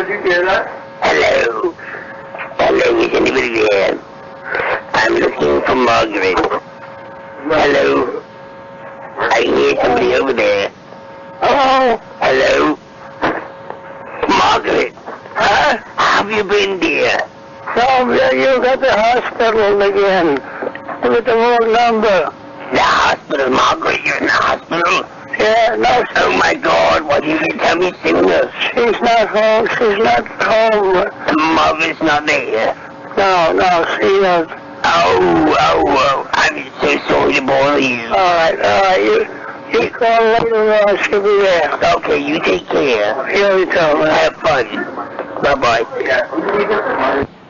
Hello. Hello, is anybody there? I'm looking for Margaret. Hello. I hear somebody over there. Oh, hello. Margaret. Huh? How have you been, dear? No, you got the hospital again. With the wrong number. The hospital, Margaret? You're in the hospital? Yeah, no. Oh my God, what did you tell me sooner? She's not home. She's not home. The mother's not there. No, she is. Oh. I'm so sorry to bother you. All right. You call later on. She'll be there. Okay, you take care. You too. Have fun. Bye-bye.